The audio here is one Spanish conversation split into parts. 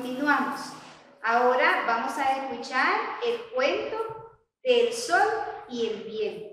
Continuamos. Ahora vamos a escuchar el cuento del sol y el viento.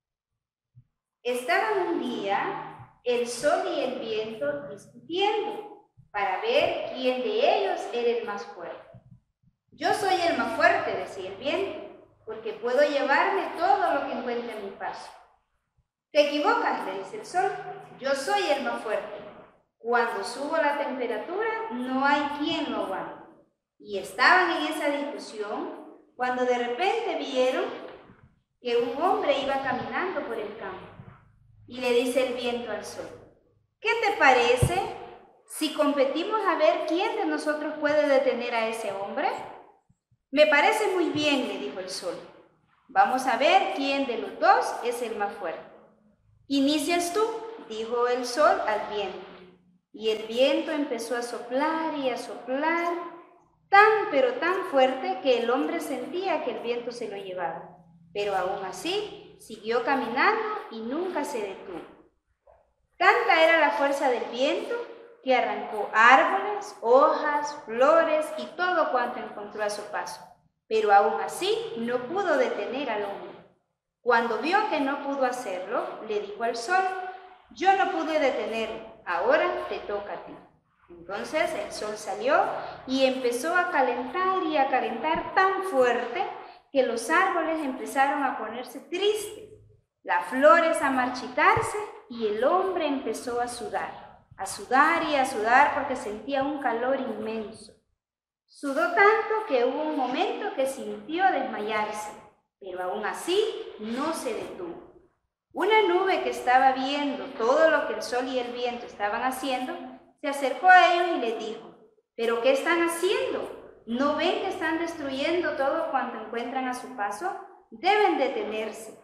Estaban un día el sol y el viento discutiendo para ver quién de ellos era el más fuerte. Yo soy el más fuerte, decía el viento, porque puedo llevarme todo lo que encuentre en mi paso. Te equivocas, le dice el sol, yo soy el más fuerte. Cuando subo la temperatura, no hay quien lo aguante. Y estaban en esa discusión cuando de repente vieron que un hombre iba caminando por el campo. Y le dice el viento al sol, ¿qué te parece si competimos a ver quién de nosotros puede detener a ese hombre? Me parece muy bien, le dijo el sol. Vamos a ver quién de los dos es el más fuerte. Inicias tú, dijo el sol al viento. Y el viento empezó a soplar y a soplar, pero tan fuerte que el hombre sentía que el viento se lo llevaba. Pero aún así, siguió caminando y nunca se detuvo. Tanta era la fuerza del viento que arrancó árboles, hojas, flores y todo cuanto encontró a su paso. Pero aún así, no pudo detener al hombre. Cuando vio que no pudo hacerlo, le dijo al sol, yo no pude detenerlo, ahora te toca a ti. Entonces el sol salió y empezó a calentar y a calentar tan fuerte que los árboles empezaron a ponerse tristes, las flores a marchitarse y el hombre empezó a sudar y a sudar porque sentía un calor inmenso. Sudó tanto que hubo un momento que sintió desmayarse, pero aún así no se detuvo. Una nube que estaba viendo todo lo que el sol y el viento estaban haciendo, se acercó a ellos y les dijo, ¿pero qué están haciendo? ¿No ven que están destruyendo todo cuanto encuentran a su paso? Deben detenerse.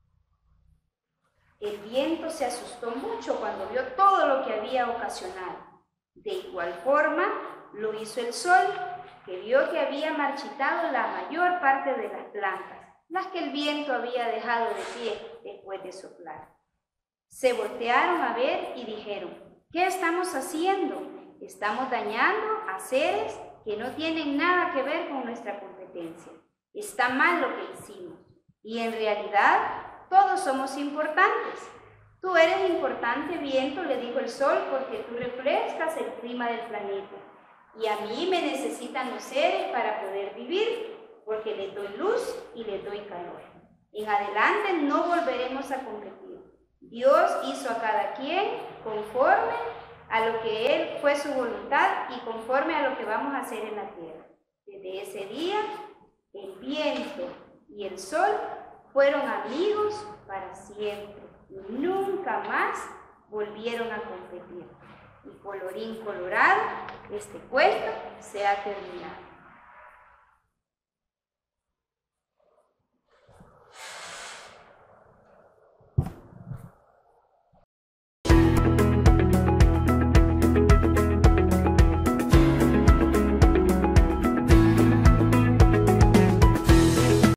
El viento se asustó mucho cuando vio todo lo que había ocasionado. De igual forma lo hizo el sol, que vio que había marchitado la mayor parte de las plantas, las que el viento había dejado de pie después de soplar. Se voltearon a ver y dijeron, ¿qué estamos haciendo? Estamos dañando a seres que no tienen nada que ver con nuestra competencia. Está mal lo que hicimos. Y en realidad, todos somos importantes. Tú eres importante, viento, le dijo el sol, porque tú refrescas el clima del planeta. Y a mí me necesitan los seres para poder vivir, porque les doy luz y les doy calor. En adelante no volveremos a competir. Dios hizo a cada quien conforme a lo que Él fue su voluntad y conforme a lo que vamos a hacer en la tierra. Desde ese día, el viento y el sol fueron amigos para siempre y nunca más volvieron a competir. Y colorín colorado, este cuento se ha terminado.